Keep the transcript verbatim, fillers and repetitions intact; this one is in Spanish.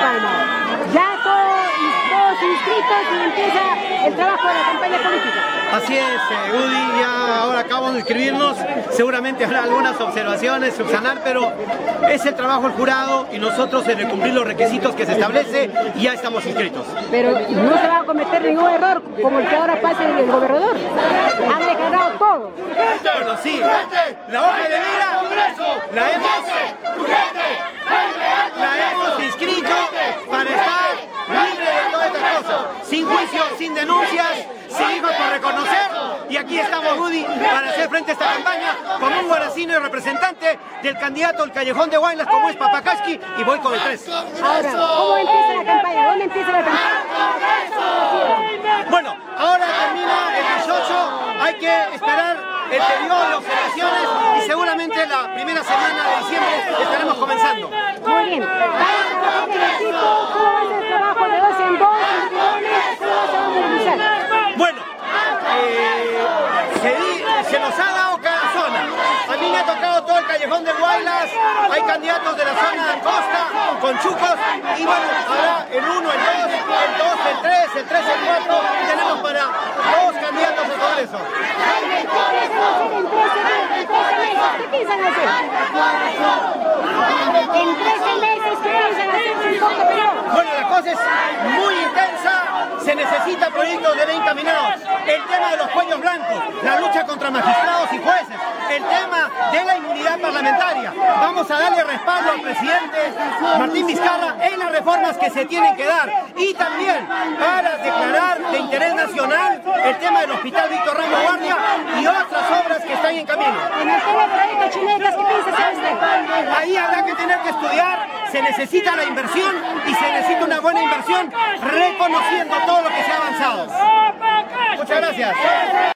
calma. Ya todos, todos inscritos y empieza el trabajo de la campaña política. Así es, eh, Udi, ya ahora acabamos de inscribirnos, seguramente habrá algunas observaciones, subsanar, pero es el trabajo del jurado y nosotros en el cumplir los requisitos que se establece ya estamos inscritos. Pero no se va a cometer ningún error como el que ahora pasa en el gobernador. Han declarado todo. Bueno, sí, la hoja de vida la hemos, la hemos inscrito para estar libre de todas estas cosas, sin juicio, sin denuncias, sin hijos por reconocer, y aquí estamos, Rudy, para hacer frente a esta campaña como un guaracino y representante del candidato al Callejón de Huaylas, como es Papakaski, y voy con el tres. Ahora, ¿cómo empieza la campaña? ¿Dónde empieza la campaña? Bueno, ahora termina el dieciocho, hay que esperar el periodo de observaciones y seguramente la primera semana de diciembre estaremos comenzando. Muy bien. ¿Vamos a trabajar en equipo? ¿Cómo va a ser el trabajo de dos en dos? ¿Cómo se va a movilizar? Bueno, eh, se, di, se nos ha dado cada zona. A mí me ha tocado todo el Callejón de Huaylas, hay candidatos de la zona de Costa, con Chucos, y bueno, habrá el uno, el dos, el dos, el tres, el tres, el cuatro, y tenemos para dos candidatos al Congreso. ¿Qué piensan hacer? En trece meses, ¿qué piensan hacer? Bueno, la cosa es muy intensa, se necesitan proyectos de ley encaminados. El tema de los cuellos blancos, la lucha contra magistrados y jueces, el tema de la inmunidad parlamentaria. Vamos a darle respaldo al presidente Martín Vizcarra en las reformas que se tienen que dar. Y también para declarar de interés nacional el tema del Hospital Víctor Ramos Guardia y otras obras que están en camino. En el tema del proyecto Chinecas, ¿qué piensa hacer usted? Ahí habrá que tener que estudiar, se necesita la inversión y se necesita una buena inversión reconociendo todo lo que se ha avanzado. Muchas gracias.